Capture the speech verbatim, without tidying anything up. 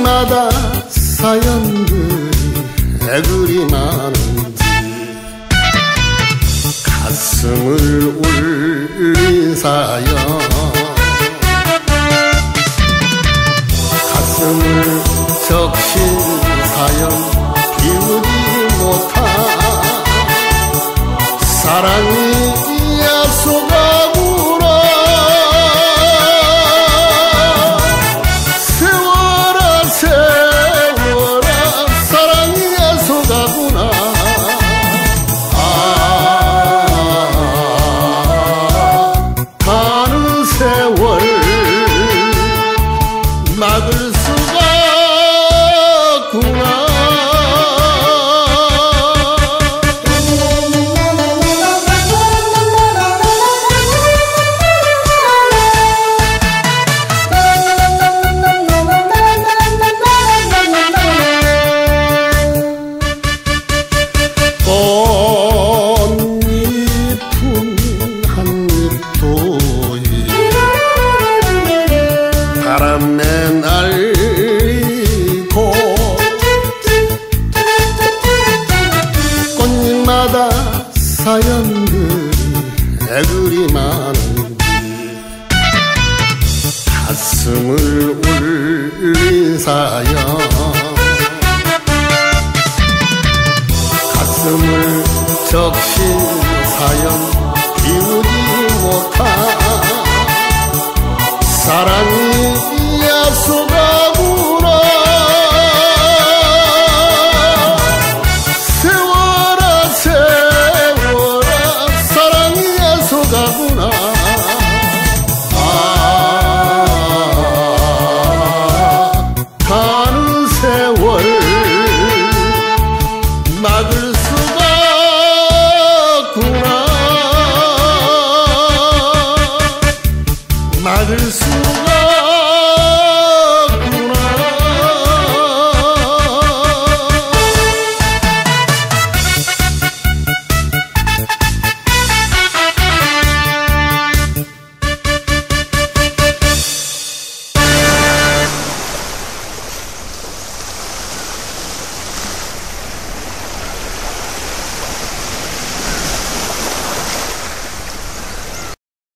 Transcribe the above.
꽃잎마다 사연들이 왜 그리 많은지 가슴을 울린 사연, 가슴을 적신 사연, 비우지 못한 사랑이 야속하구나. 세월아 세월아 사랑이 야속하구나. 아, 가는 세월 막을 수가 없구나. 바람에 날리고 꽃잎마다 사연들이 왜 그리 많은지 가슴을 울린 사연, 가슴을 적신 사연, 비우지 못한 사랑이